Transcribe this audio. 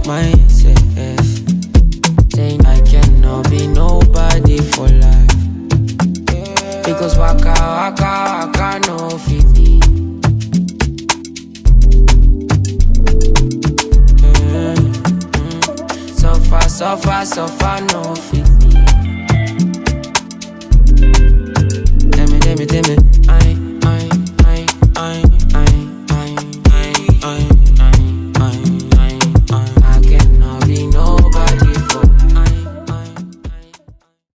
myself, saying I cannot be nobody for life. Because waka waka waka no fit me. Suffer suffer suffer no fit.